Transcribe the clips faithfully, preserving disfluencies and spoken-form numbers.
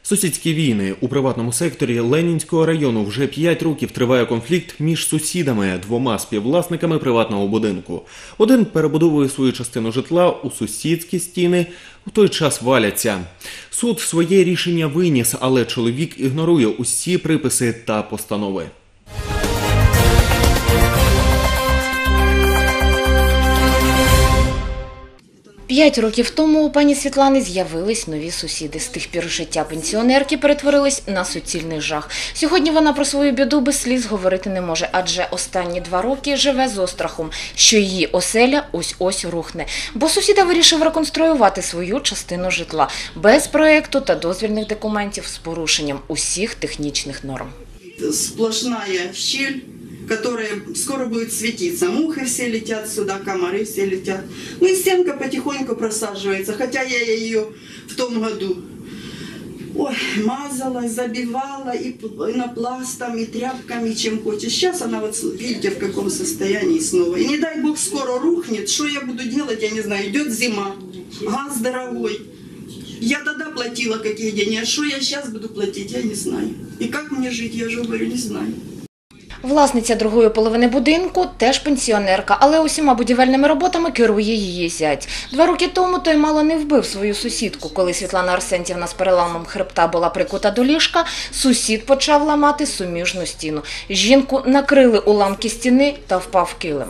Сусідські війни. У приватному секторі Ленінського району вже п'ять років триває конфлікт між сусідами, двома співвласниками приватного будинку. Один перебудовує свою частину житла у сусідські стіни, в той час валяться. Суд своє рішення виніс, але чоловік ігнорує усі приписи та постанови. П'ять років тому у пані Світлани з'явились нові сусіди. З тих пір життя пенсіонерки перетворилось на суцільний жах. Сьогодні вона про свою біду без сліз говорити не може, адже останні два роки живе з острахом, що її оселя ось-ось рухне. Бо сусіда вирішив реконструювати свою частину житла без проєкту та дозвільних документів з порушенням усіх технічних норм. Сплошна щель, которая скоро будет светиться. Мухи все летят сюда, комары все летят. Ну и стенка потихоньку просаживается, хотя я ее в том году ой, мазала, забивала и пенопластом, и тряпками, чем хочешь. Сейчас она вот, видите, в каком состоянии снова. И не дай бог скоро рухнет, что я буду делать, я не знаю. Идет зима, газ дорогой. Я тогда платила какие деньги, а что я сейчас буду платить, я не знаю. И как мне жить, я же говорю, не знаю. Власниця другої половини будинку теж пенсіонерка, але усіма будівельними роботами керує її зять. Два роки тому той мало не вбив свою сусідку. Коли Світлана Арсентівна з переламом хребта була прикута до ліжка, сусід почав ламати суміжну стіну. Жінку накрили уламки стіни та впав килим.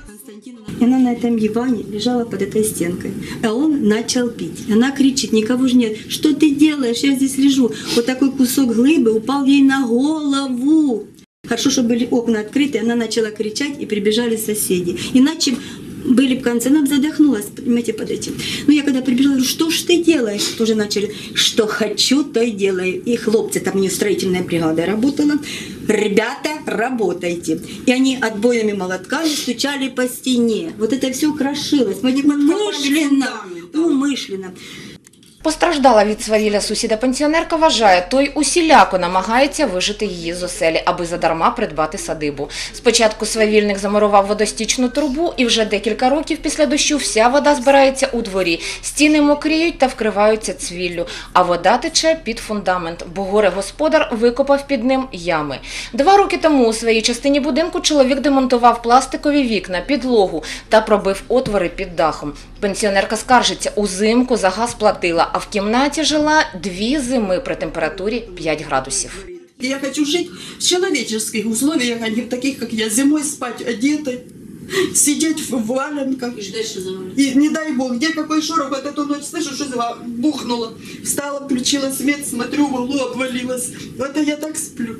Она на этом диване лежала под этой стенкой, а он начал пить. Она кричит, никого же нет, что ты делаешь, я здесь лежу. Вот такой кусок глыбы упал ей на голову. Хорошо, что были окна открыты, она начала кричать, и прибежали соседи. Иначе были в конце, она задохнулась, понимаете, под этим. Ну, я когда прибежала, говорю, что ж ты делаешь? Тоже начали, что хочу, то и делаю. И хлопцы, там у нее строительная бригада работала. Ребята, работайте. И они отбойными молотками стучали по стене. Вот это все крошилось. Умышленно. Умышленно. Постраждала від свавілля сусіда-пенсіонерка вважає, той усіляко намагається вижити її з оселі, аби задарма придбати садибу. Спочатку свавільник замурував водостічну трубу, і вже декілька років після дощу вся вода збирається у дворі. Стіни мокріють та вкриваються цвіллю, а вода тече під фундамент, бо горе-господар викопав під ним ями. Два роки тому у своїй частині будинку чоловік демонтував пластикові вікна, підлогу та пробив отвори під дахом. Пенсіонерка скаржиться, узимку за газ платила, а в кімнаті жила дві зими при температурі п'ять градусів. Я хочу жить в человеческих условиях, а не в таких, как я, зимой спать одетой, сидеть в валенках. И не дай бог, где какой шорох, вот эту ночь слышу, что бухнуло. Встала, включила свет, смотрю, в углу обвалилась. Вот я так сплю.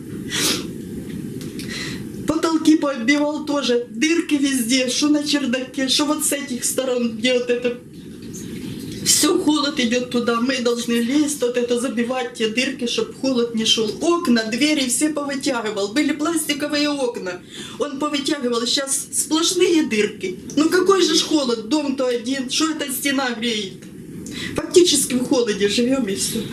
Потолки поотбивал тоже, дырки везде, что на чердаке, что вот с этих сторон, где вот это... Все, холод идет туда, мы должны лезть, вот это забивать те дырки, чтобы холод не шел. Окна, двери все повытягивал, были пластиковые окна, он повытягивал, сейчас сплошные дырки. Ну какой же ж холод, дом-то один, что эта стена греет? Фактически в холоде живем и все.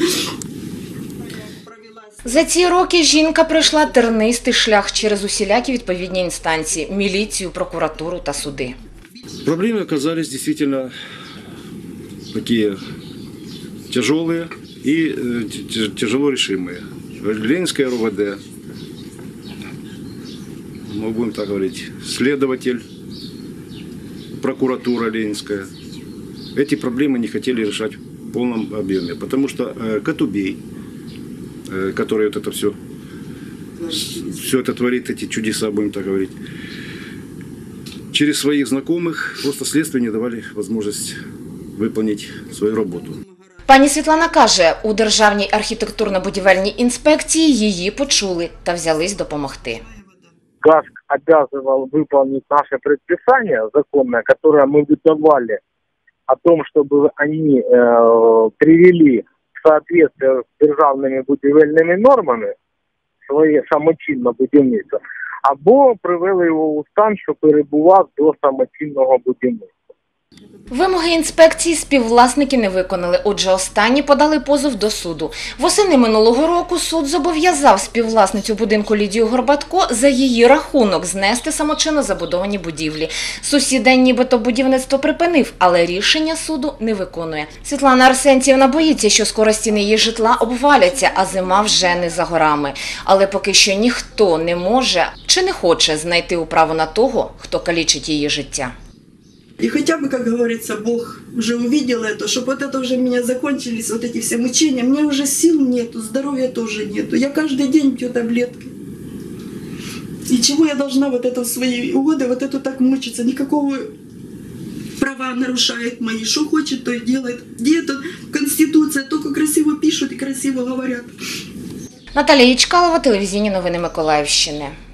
За ці роки жінка пройшла тернистий шлях через усілякі відповідні інстанції – міліцію, прокуратуру та суди. Проблемы оказались действительно такие тяжелые и э, тяжело решимые. Ленинское эр вэ дэ, мы будем так говорить, следователь, прокуратура Ленинская. Эти проблемы не хотели решать в полном объеме, потому что э, Катубей, э, который вот это все, все это творит, эти чудеса, будем так говорить, через своих знакомых просто следствию не давали возможность виконати свою роботу. Пані Світлана каже, у Державній архітектурно-будівельній інспекції її почули та взялись допомогти. ГАСК обязывал выполнить наше предписание законное, которое мы выдавали, о том, чтобы они э, привели в соответствие с державными будівельними нормами своє самочинне будівництво, або привели його у стан, що перебував до самочинного будівництва. Вимоги інспекції співвласники не виконали, отже останні подали позов до суду. Восени минулого року суд зобов'язав співвласницю будинку Лідію Горбатко за її рахунок знести самочинно забудовані будівлі. Сусід нібито будівництво припинив, але рішення суду не виконує. Світлана Арсентьєвна боїться, що скоро стіни її житла обваляться, а зима вже не за горами. Але поки що ніхто не може чи не хоче знайти управу на того, хто калічить її життя. И хотя бы, как говорится, Бог уже увидел это, чтобы вот это уже у меня закончились, вот эти все мучения. Мне уже сил нету, здоровья тоже нету. Я каждый день пью таблетки. И чего я должна вот это в свои годы, вот это так мучиться? Никакого права нарушает мои. Что хочет, то и делает. Где это Конституция? Только красиво пишут и красиво говорят. Наталія Ячкалова, телевізійні новини Миколаївщини.